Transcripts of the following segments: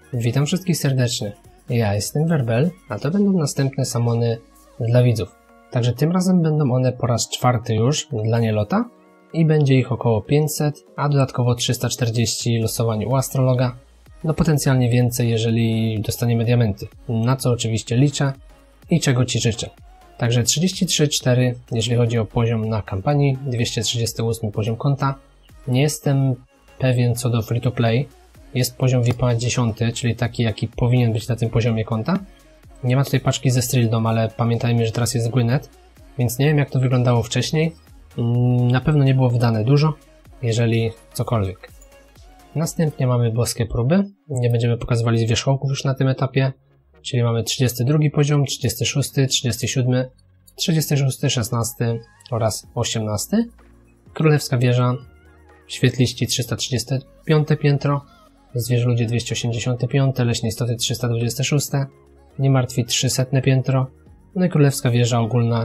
Witam wszystkich serdecznie. Ja jestem Werbel, a to będą następne samony dla widzów. Także tym razem będą one po raz czwarty już dla nielota i będzie ich około 500, a dodatkowo 340 losowań u astrologa. No potencjalnie więcej, jeżeli dostaniemy diamenty, na co oczywiście liczę i czego Ci życzę. Także 33,4 jeżeli chodzi o poziom na kampanii, 238 poziom konta. Nie jestem pewien co do free to play. Jest poziom VIP 10, czyli taki jaki powinien być na tym poziomie konta. Nie ma tutaj paczki ze Strildom, ale pamiętajmy, że teraz jest Gwyneth, więc nie wiem jak to wyglądało wcześniej. Na pewno nie było wydane dużo, jeżeli cokolwiek. Następnie mamy boskie próby. Nie będziemy pokazywali zwierzchołków już na tym etapie, czyli mamy 32 poziom, 36, 37, 36, 16 oraz 18. Królewska wieża, świetliści 335 piętro, zwierzoludzie 285, leśne istoty 326, niemartwi 300 piętro, no i królewska wieża ogólna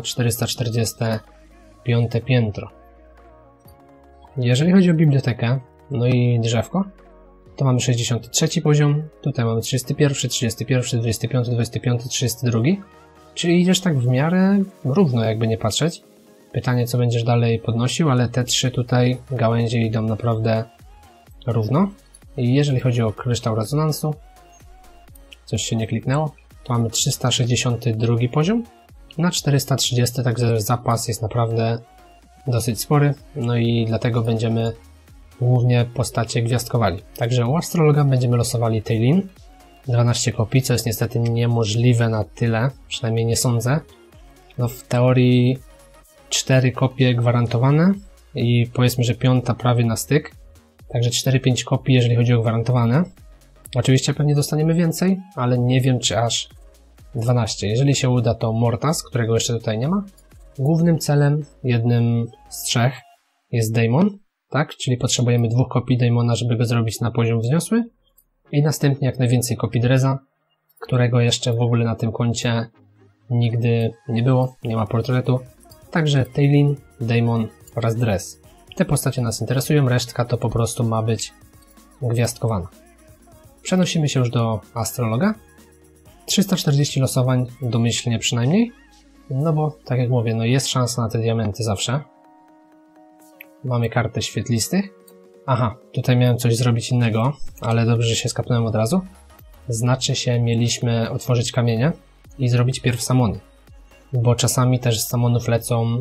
445 piętro. Jeżeli chodzi o bibliotekę, no i drzewko, to mamy 63 poziom, tutaj mamy 31, 31, 25, 25, 32, czyli idziesz tak w miarę równo, jakby nie patrzeć. Pytanie, co będziesz dalej podnosił, ale te trzy tutaj gałęzie idą naprawdę równo. I jeżeli chodzi o kryształ rezonansu, coś się nie kliknęło, to mamy 362 poziom na 430, także zapas jest naprawdę dosyć spory, no i dlatego będziemy głównie postacie gwiazdkowali. Także u astrologa będziemy losowali Tailin, 12 kopii, co jest niestety niemożliwe na tyle, przynajmniej nie sądzę. No w teorii 4 kopie gwarantowane i powiedzmy, że 5 prawie na styk, także 4-5 kopii jeżeli chodzi o gwarantowane. Oczywiście pewnie dostaniemy więcej, ale nie wiem czy aż 12. Jeżeli się uda, to Mortas, którego jeszcze tutaj nie ma. Głównym celem, jednym z 3 jest Daemon, tak? Czyli potrzebujemy 2 kopii Daemona, żeby go zrobić na poziom wzniosły i następnie jak najwięcej kopii Dreza, którego jeszcze w ogóle na tym koncie nigdy nie było, nie ma portretu. Także Tailin, Daemon oraz Drez. Te postacie nas interesują, resztka to po prostu ma być gwiazdkowana. Przenosimy się już do astrologa. 340 losowań, domyślnie przynajmniej. No bo, tak jak mówię, no jest szansa na te diamenty zawsze. Mamy kartę świetlistych. Aha, tutaj miałem coś zrobić innego, ale dobrze, że się skapnąłem od razu. Znaczy się, mieliśmy otworzyć kamienie i zrobić pierw samony. Bo czasami też z samonów lecą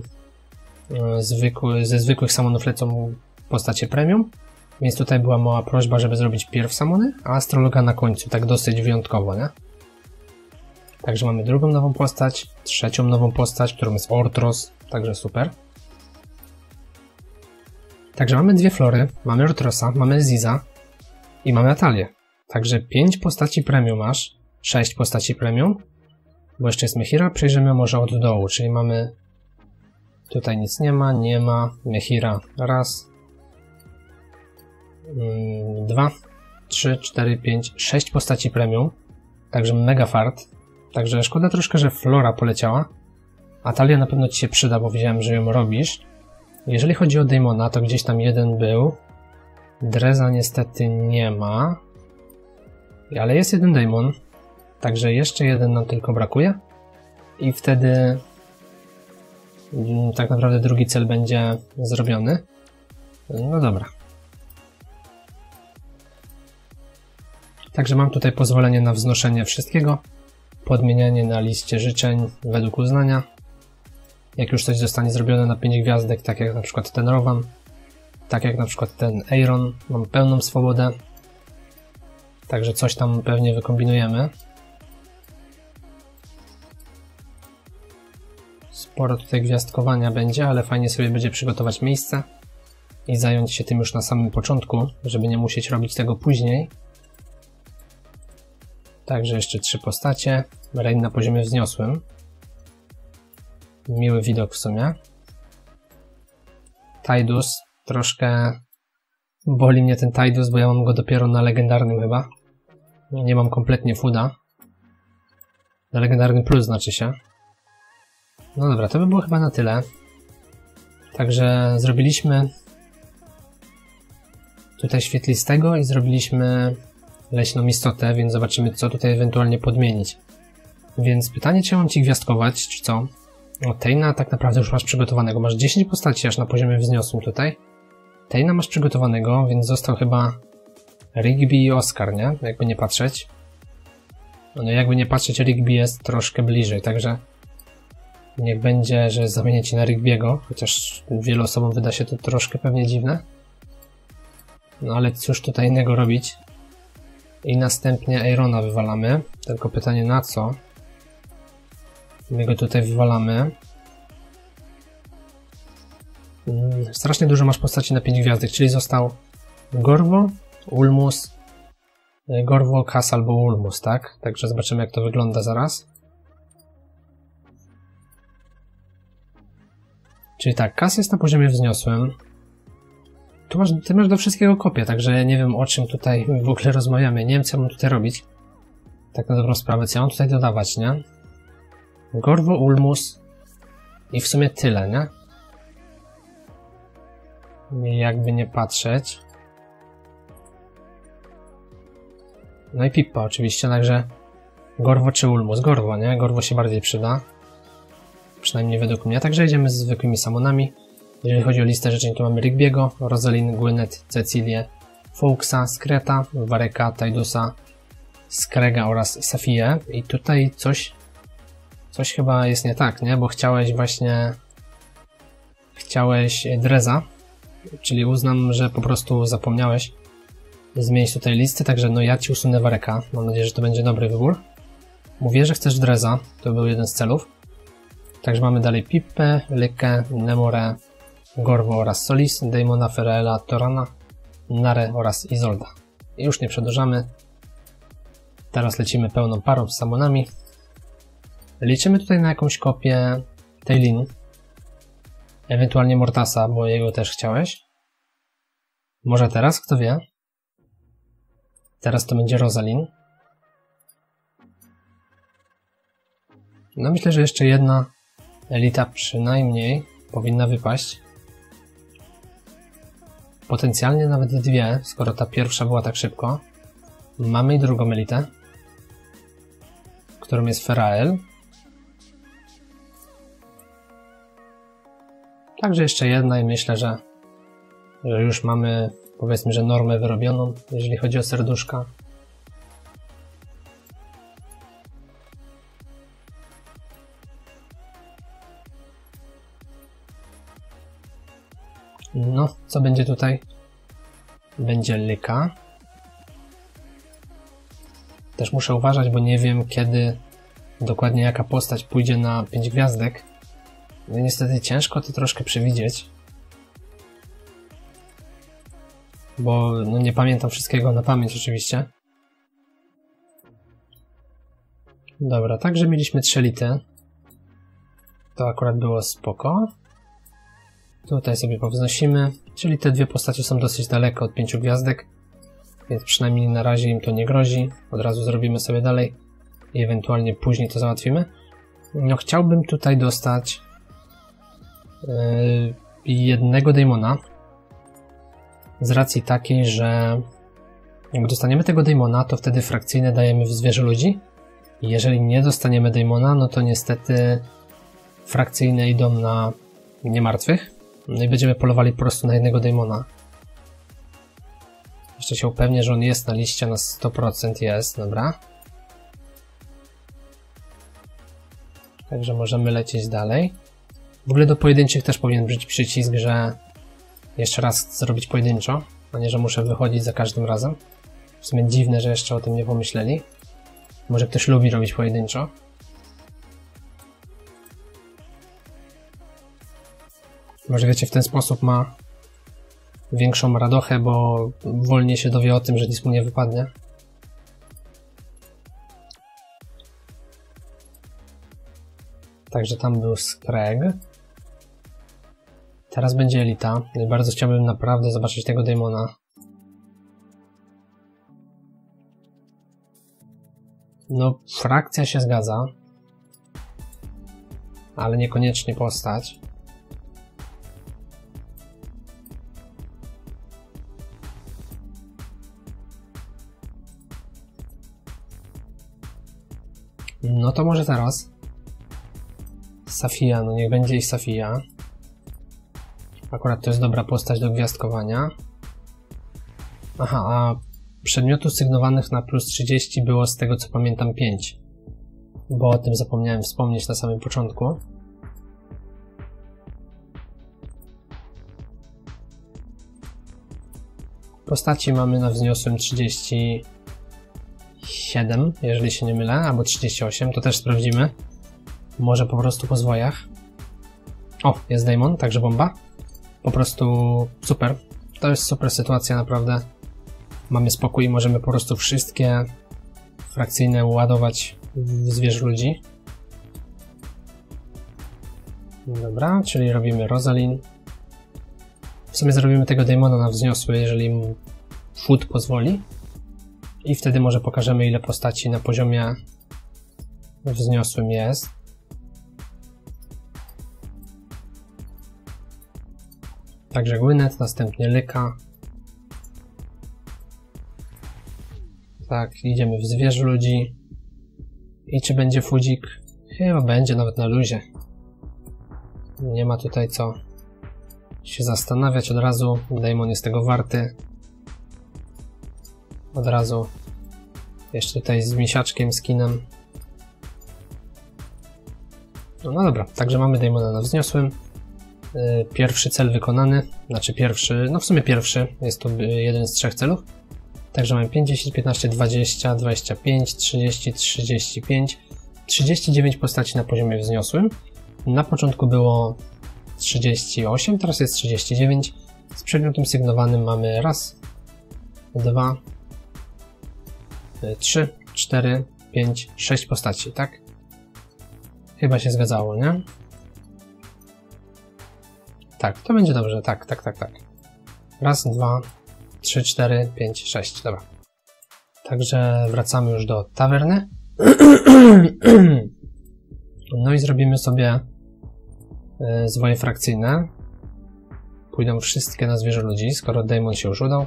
ze zwykłych samonów lecą postacie premium, więc tutaj była mała prośba, żeby zrobić pierw samony, a astrologa na końcu, tak dosyć wyjątkowo, nie? Także mamy drugą nową postać, trzecią nową postać, którą jest Ortros, także super. Także mamy 2 flory, mamy Ortrosa, mamy Ziza i mamy Atalię. Także 5 postaci premium masz, 6 postaci premium, bo jeszcze jest Mehira, przejrzymy może od dołu, czyli mamy tutaj nic nie ma, Mehira raz, 2, 3, 4, 5, 6 postaci premium, także mega fart, także szkoda troszkę, że Flora poleciała. Atalia na pewno Ci się przyda, bo widziałem, że ją robisz. Jeżeli chodzi o Daemona, to gdzieś tam jeden był, Dreza niestety nie ma, ale jest jeden Daemon, także jeszcze jeden nam tylko brakuje i wtedy tak naprawdę drugi cel będzie zrobiony. No dobra. Także mam tutaj pozwolenie na wznoszenie wszystkiego, podmienianie na liście życzeń według uznania. Jak już coś zostanie zrobione na 5 gwiazdek, tak jak na przykład ten Rowan, tak jak na przykład ten Aeron, mam pełną swobodę. Także coś tam pewnie wykombinujemy. Sporo tutaj gwiazdkowania będzie, ale fajnie sobie będzie przygotować miejsce i zająć się tym już na samym początku, żeby nie musieć robić tego później. Także jeszcze 3 postacie. Rain na poziomie wzniosłym. Miły widok w sumie. Tidus. Troszkę boli mnie ten Tidus, bo ja mam go dopiero na legendarnym chyba. Nie mam kompletnie fooda. Na legendarnym plus znaczy się. No dobra, to by było chyba na tyle. Także zrobiliśmy tutaj świetlistego i zrobiliśmy leśną istotę, więc zobaczymy, co tutaj ewentualnie podmienić. Więc pytanie, czy ja mam ci gwiazdkować, czy co? O, Tejna tak naprawdę już masz przygotowanego. Masz 10 postaci aż na poziomie wzniosłym tutaj. Tejna masz przygotowanego, więc został chyba Rigby i Oscar, nie? Jakby nie patrzeć. No jakby nie patrzeć, Rigby jest troszkę bliżej, także niech będzie, że zamienię ci na Rigby'ego, chociaż wielu osobom wyda się to troszkę pewnie dziwne. No ale cóż tutaj innego robić? I następnie Aerona wywalamy, tylko pytanie na co? My go tutaj wywalamy. Strasznie dużo masz postaci na 5 gwiazdek, czyli został Gorwo, Ulmus, Gorwo, Kas albo Ulmus, tak? Także zobaczymy, jak to wygląda zaraz. Czyli tak, Kas jest na poziomie wzniosłym. Ty masz do wszystkiego kopię, także nie wiem, o czym tutaj w ogóle rozmawiamy. Nie wiem, co mam tutaj robić. Tak na dobrą sprawę, co ja mam tutaj dodawać, nie? Gorwo, Ulmus i w sumie tyle, nie? Jakby nie patrzeć. No i Pippa oczywiście, także Gorwo czy Ulmus? Gorwo, nie? Gorwo się bardziej przyda. Przynajmniej według mnie. Także jedziemy z zwykłymi Summonami. Jeżeli chodzi o listę życzeń, to mamy Rigby'ego, Rosalind, Gwyneth, Cecilię, Fawkesa, Skreta, Vareka, Tydusa, Skrega oraz Safię. I tutaj coś chyba jest nie tak, nie? Bo chciałeś Dreza, czyli uznam, że po prostu zapomniałeś zmienić tutaj listy, także no ja ci usunę Vareka. Mam nadzieję, że to będzie dobry wybór. Mówię, że chcesz Dreza, to był jeden z celów. Także mamy dalej Pippę, Lykę, Nemore, Gorwo oraz Solis, Daemona, Feraela, Torana, Nare oraz Izolda. I już nie przedłużamy. Teraz lecimy pełną parą z Summonami. Liczymy tutaj na jakąś kopię Tailin, ewentualnie Mortasa, bo jego też chciałeś. Może teraz, kto wie. Teraz to będzie Rosalind. No myślę, że jeszcze jedna elita przynajmniej powinna wypaść. Potencjalnie nawet dwie, skoro ta pierwsza była tak szybko. Mamy i drugą elitę, którą jest Ferael. Także jeszcze jedna i myślę, że już mamy, powiedzmy, że normę wyrobioną, jeżeli chodzi o serduszka. No, co będzie tutaj? Będzie Lyka. Też muszę uważać, bo nie wiem, kiedy dokładnie jaka postać pójdzie na 5 gwiazdek. No i niestety ciężko to troszkę przewidzieć. Bo no nie pamiętam wszystkiego na pamięć oczywiście. Dobra, także mieliśmy 3 elity. To akurat było spoko. Tutaj sobie powznosimy, czyli te dwie postacie są dosyć daleko od 5 gwiazdek, więc przynajmniej na razie im to nie grozi. Od razu zrobimy sobie dalej i ewentualnie później to załatwimy. No chciałbym tutaj dostać jednego Daemona z racji takiej, że jak dostaniemy tego Daemona, to wtedy frakcyjne dajemy w zwierzę ludzi. I jeżeli nie dostaniemy Daemona, no to niestety frakcyjne idą na niemartwych. No i będziemy polowali po prostu na jednego Daemona. Jeszcze się upewnię, że on jest na liście na 100%. Jest, dobra. Także możemy lecieć dalej. W ogóle do pojedynczych też powinien być przycisk, że jeszcze raz chcę zrobić pojedynczo, a nie, że muszę wychodzić za każdym razem. W sumie dziwne, że jeszcze o tym nie pomyśleli. Może ktoś lubi robić pojedynczo. Może wiecie, w ten sposób ma większą radochę, bo wolniej się dowie o tym, że nic mu nie wypadnie. Także tam był Skreg. Teraz będzie elita. Bardzo chciałbym naprawdę zobaczyć tego Daemona. No, frakcja się zgadza. Ale niekoniecznie postać. No to może teraz Safia, no niech będzie i Safia. Akurat to jest dobra postać do gwiazdkowania. Aha, a przedmiotów sygnowanych na plus 30 było z tego co pamiętam 5. Bo o tym zapomniałem wspomnieć na samym początku. Postaci mamy na wzniosłym 37, jeżeli się nie mylę, albo 38, to też sprawdzimy. Może po prostu po zwojach. O, jest Daemon, także bomba. Po prostu super. To jest super sytuacja, naprawdę. Mamy spokój i możemy po prostu wszystkie frakcyjne ładować w zwierz ludzi. Dobra, czyli robimy Rosalind. W sumie zrobimy tego Daemona na wzniosły, jeżeli mu food pozwoli. I wtedy może pokażemy, ile postaci na poziomie wzniosłym jest. Także Gwyneth, następnie Lyka. Tak, idziemy w zwierz ludzi. I czy będzie foodzik? Chyba będzie nawet na luzie. Nie ma tutaj co się zastanawiać od razu. Daemon jest tego warty. Od razu. Jeszcze tutaj z misiaczkiem, skinem. No dobra, także mamy Daemona na wzniosłym. Pierwszy cel wykonany. Znaczy pierwszy, no w sumie pierwszy. Jest to jeden z 3 celów. Także mamy 5, 10, 15, 20, 25, 30, 35, 39 postaci na poziomie wzniosłym. Na początku było 38, teraz jest 39. Z przedmiotem sygnowanym mamy raz, 2, 3, 4, 5, 6 postaci, tak? Chyba się zgadzało, nie? Tak, to będzie dobrze, tak. Raz, 2, 3, 4, 5, 6, dobra. Także wracamy już do tawerny. No i zrobimy sobie zwoje frakcyjne. Pójdą wszystkie na zwierzę ludzi, skoro Daemon się już udał.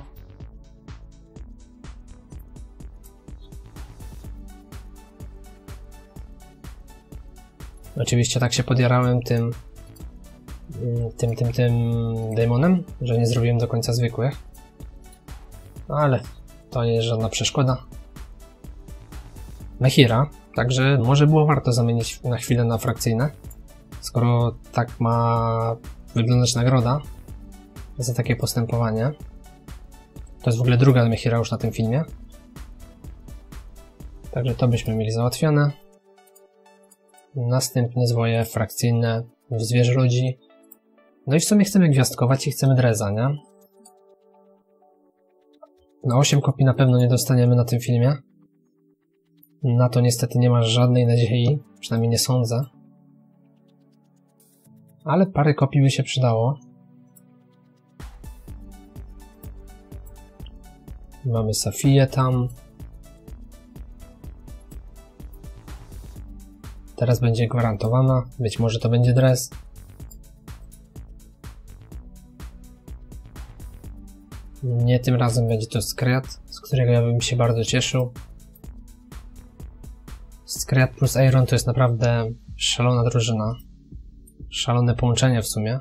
Oczywiście tak się podjarałem tym Daemonem, że nie zrobiłem do końca zwykłych. No ale to nie jest żadna przeszkoda. Mehira, także może było warto zamienić na chwilę na frakcyjne, skoro tak ma wyglądać nagroda za takie postępowanie. To jest w ogóle druga Mehira już na tym filmie. Także to byśmy mieli załatwione. Następne zwoje frakcyjne w zwierzę ludzi. No i w sumie chcemy gwiazdkować i chcemy Dreza, nie? Na 8 kopii na pewno nie dostaniemy na tym filmie. Na to niestety nie ma żadnej nadziei, przynajmniej nie sądzę. Ale parę kopii by się przydało. Mamy Safię tam. Teraz będzie gwarantowana, być może to będzie Drez. Nie tym razem będzie to Skryat, z którego ja bym się bardzo cieszył. Skryat plus Aeron to jest naprawdę szalona drużyna. Szalone połączenie w sumie.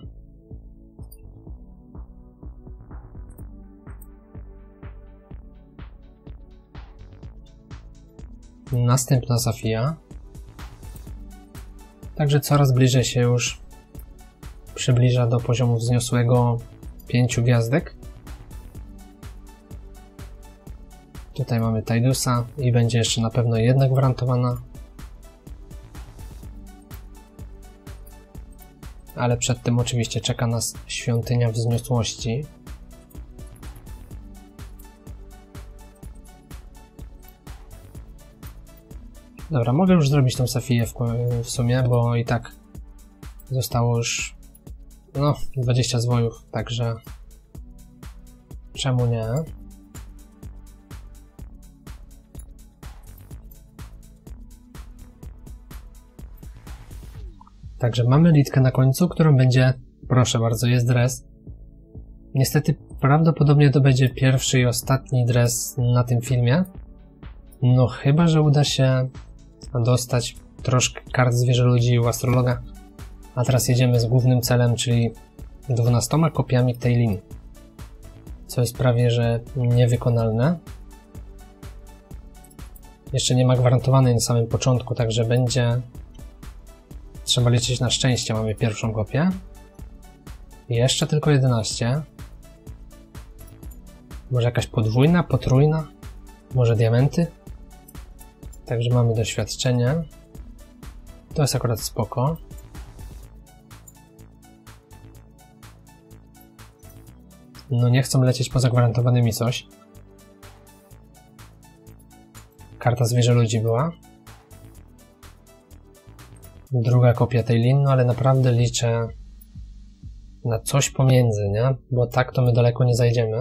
Następna Safia. Także coraz bliżej się już przybliża do poziomu wzniosłego 5 gwiazdek. Tutaj mamy Tydusa i będzie jeszcze na pewno jedna gwarantowana. Ale przed tym oczywiście czeka nas Świątynia Wzniosłości. Dobra, mogę już zrobić tą Safię w sumie, bo i tak zostało już 20 zwojów, także czemu nie? Także mamy litkę na końcu, którą będzie, proszę bardzo, jest Drez. Niestety prawdopodobnie to będzie pierwszy i ostatni Drez na tym filmie. No chyba, że uda się dostać troszkę kart zwierzę ludzi u astrologa. A teraz jedziemy z głównym celem, czyli 12 kopiami Tailin, co jest prawie że niewykonalne. Jeszcze nie ma gwarantowanej na samym początku, także będzie trzeba liczyć na szczęście. Mamy pierwszą kopię. Jeszcze tylko 11. Może jakaś podwójna, potrójna, może diamenty. Także mamy doświadczenie. To jest akurat spoko. No nie chcą lecieć poza gwarantowanymi coś. Karta zwierzę ludzi była. Druga kopia Tailin, no ale naprawdę liczę na coś pomiędzy, nie? Bo tak to my daleko nie zajdziemy.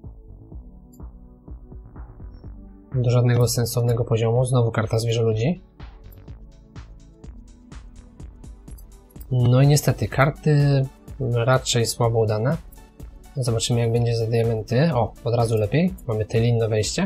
Do żadnego sensownego poziomu. Znowu karta zwierzę ludzi. No i niestety karty raczej słabo udane. Zobaczymy jak będzie za diamenty. O, od razu lepiej. Mamy Tailin na wejście.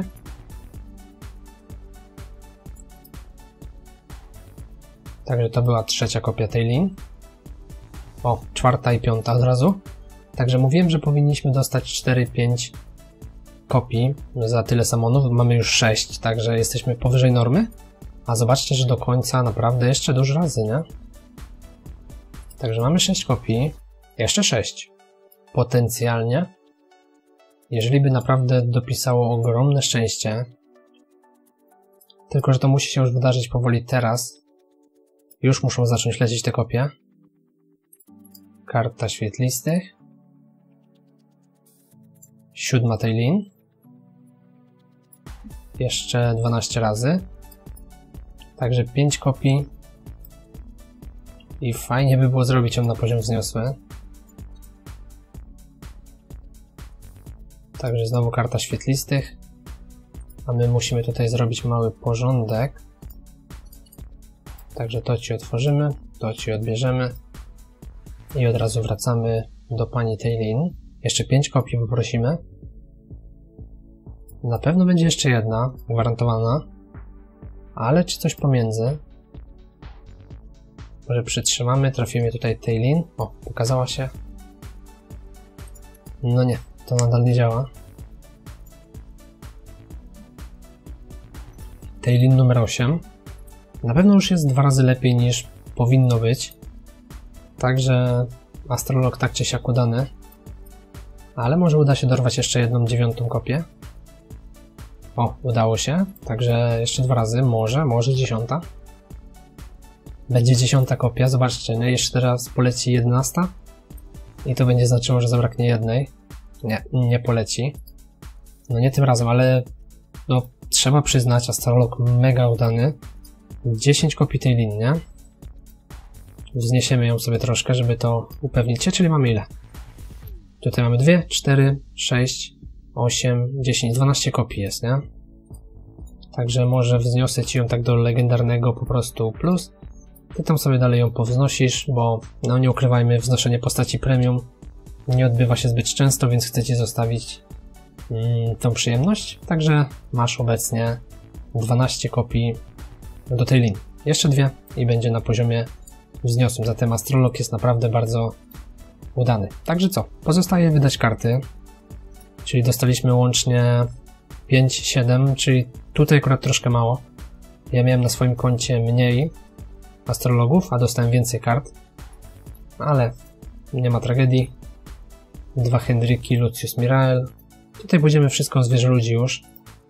Także to była trzecia kopia Tailin. O, czwarta i piąta od razu. Także mówiłem, że powinniśmy dostać 4-5 kopii za tyle samonów. Mamy już 6, także jesteśmy powyżej normy. A zobaczcie, że do końca naprawdę jeszcze dużo razy, nie? Także mamy 6 kopii. Jeszcze 6. Potencjalnie, jeżeli by naprawdę dopisało ogromne szczęście, tylko że to musi się już wydarzyć powoli teraz. Już muszą zacząć lecieć te kopie. Karta świetlistych. 7 Tailin. Jeszcze 12 razy. Także 5 kopii. I fajnie by było zrobić ją na poziom wzniosły. Także znowu karta świetlistych. A my musimy tutaj zrobić mały porządek. Także to ci otworzymy, to ci odbierzemy. I od razu wracamy do pani Tailin. Jeszcze 5 kopii poprosimy. Na pewno będzie jeszcze jedna, gwarantowana. Ale czy coś pomiędzy? Może przytrzymamy, trafimy tutaj Tailin. O, pokazała się. No nie, to nadal nie działa. Tailin numer 8. Na pewno już jest 2 razy lepiej niż powinno być. Także astrolog tak czy siak udany. Ale może uda się dorwać jeszcze jedną 9 kopię. O, udało się. Także jeszcze 2 razy, może 10. Będzie 10 kopia, zobaczcie, nie? Jeszcze teraz poleci 11. I to będzie znaczyło, że zabraknie jednej. Nie poleci. No nie tym razem, ale no trzeba przyznać, astrolog mega udany. 10 kopii Tailin, nie? Wzniesiemy ją sobie troszkę, żeby to upewnić się, czyli mamy ile? Tutaj mamy 2, 4, 6, 8, 10, 12 kopii jest, nie? Także może wzniosę ci ją tak do legendarnego po prostu plus. Ty tam sobie dalej ją powznosisz, bo no nie ukrywajmy, wznoszenie postaci premium nie odbywa się zbyt często, więc chcę ci zostawić tą przyjemność. Także masz obecnie 12 kopii do Tailin. Jeszcze 2 i będzie na poziomie wzniosłym. Zatem astrolog jest naprawdę bardzo udany. Także co? Pozostaje wydać karty. Czyli dostaliśmy łącznie 5, 7, czyli tutaj akurat troszkę mało. Ja miałem na swoim koncie mniej astrologów, a dostałem więcej kart. Ale nie ma tragedii. 2 Henryki, Lucius Mirael. Tutaj będziemy wszystko zwierzę ludzi już.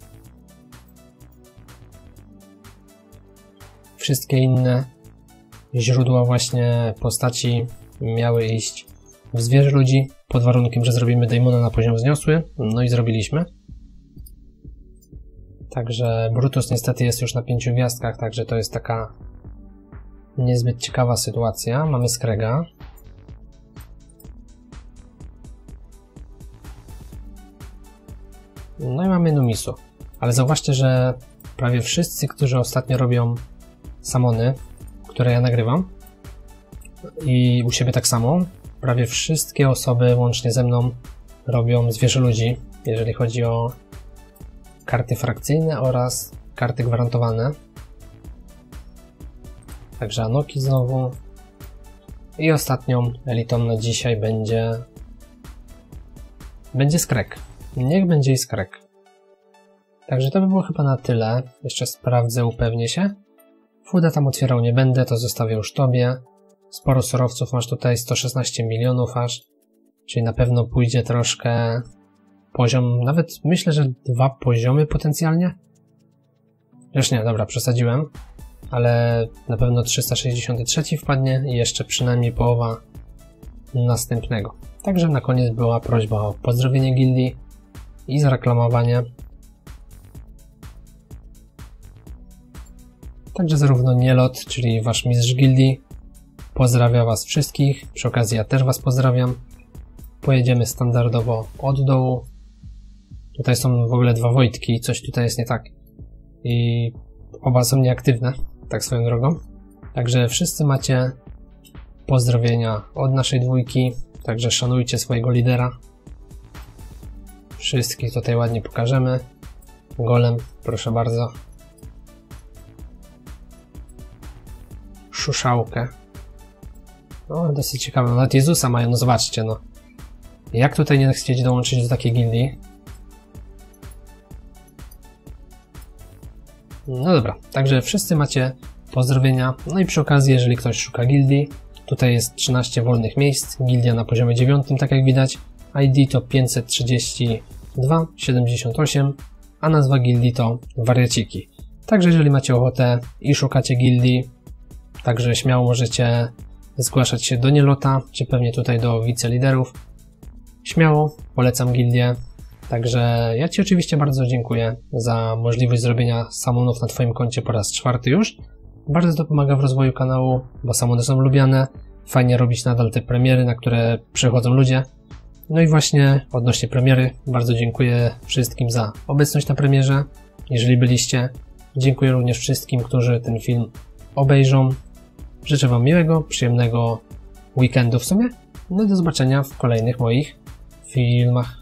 Wszystkie inne źródła właśnie postaci miały iść w zwierzę ludzi, pod warunkiem, że zrobimy Daemona na poziom wzniosły. No i zrobiliśmy. Także Brutus niestety jest już na 5 gwiazdkach, także to jest taka niezbyt ciekawa sytuacja. Mamy Skrega. No i mamy Numisu. Ale zauważcie, że prawie wszyscy, którzy ostatnio robią samony, które ja nagrywam, i u siebie tak samo, prawie wszystkie osoby łącznie ze mną robią zwierzę ludzi, jeżeli chodzi o karty frakcyjne oraz karty gwarantowane. Także Anoki znowu. I ostatnią elitą na dzisiaj będzie Skrek. Niech będzie i Skrek. Także to by było chyba na tyle. Jeszcze sprawdzę, upewnię się. Fooda tam otwierał nie będę, to zostawię już tobie. Sporo surowców masz tutaj, 116 milionów aż. Czyli na pewno pójdzie troszkę poziom, nawet myślę, że 2 poziomy potencjalnie. Już nie, dobra, przesadziłem. Ale na pewno 363 wpadnie i jeszcze przynajmniej połowa następnego. Także na koniec była prośba o pozdrowienie gildii i zareklamowanie. Także zarówno Nielot, czyli wasz mistrz gildii, pozdrawia was wszystkich. Przy okazji ja też was pozdrawiam. Pojedziemy standardowo od dołu. Tutaj są w ogóle 2 Wojtki, coś tutaj jest nie tak. I oba są nieaktywne, tak swoją drogą. Także wszyscy macie pozdrowienia od naszej dwójki. Także szanujcie swojego lidera. Wszystkich tutaj ładnie pokażemy. Golem, proszę bardzo. Szuszałkę. No, dosyć ciekawe. Nawet Jezusa mają, no zobaczcie, no. Jak tutaj nie chcieć dołączyć do takiej gildii? No dobra, także wszyscy macie pozdrowienia. No i przy okazji, jeżeli ktoś szuka gildii, tutaj jest 13 wolnych miejsc. Gildia na poziomie 9, tak jak widać. ID to 53278, a nazwa gildii to Wariaciki. Także jeżeli macie ochotę i szukacie gildii, także śmiało możecie zgłaszać się do Nielota, czy pewnie tutaj do wiceliderów. Śmiało, polecam gildię. Także ja ci oczywiście bardzo dziękuję za możliwość zrobienia samonów na twoim koncie po raz 4 już. Bardzo to pomaga w rozwoju kanału, bo samony są lubiane. Fajnie robić nadal te premiery, na które przychodzą ludzie. No i właśnie odnośnie premiery, bardzo dziękuję wszystkim za obecność na premierze. Jeżeli byliście, dziękuję również wszystkim, którzy ten film obejrzą. Życzę wam miłego, przyjemnego weekendu w sumie. No i do zobaczenia w kolejnych moich filmach.